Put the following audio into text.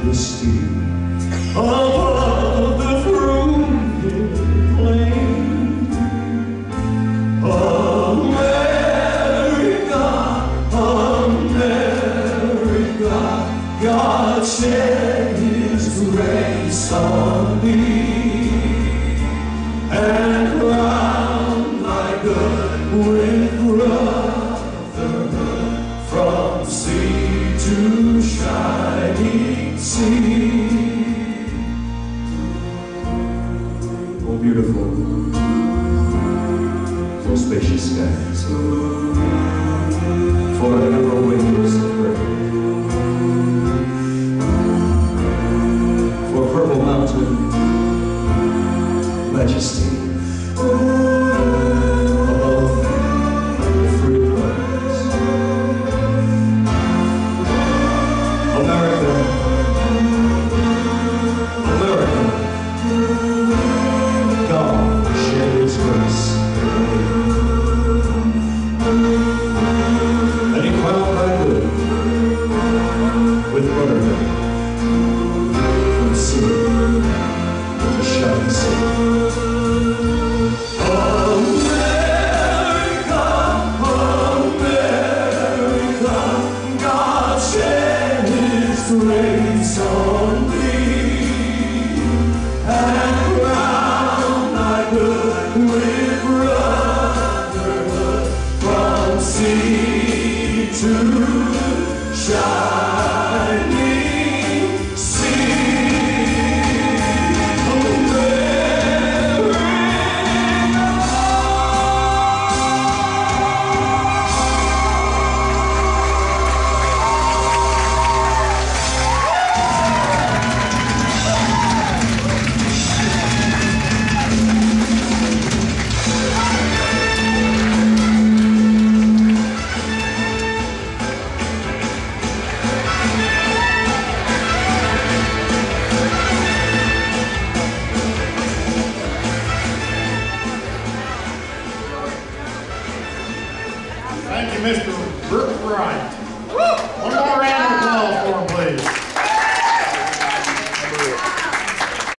majesty above the fruited plain. America, America, God shed His grace on thee, and crowned thy good with brotherhood from sea to shining sea. Oh, beautiful, oh, spacious skies, for ever wings of bird, for purple mountain majesty above the free plains. America, America, God shed His grace, and He crowned thy good with brotherhood from sea to shining sea. America, America, God shed His grace on thee, and crowned thy good with brotherhood from sea to shining sea. Thank you, Mr.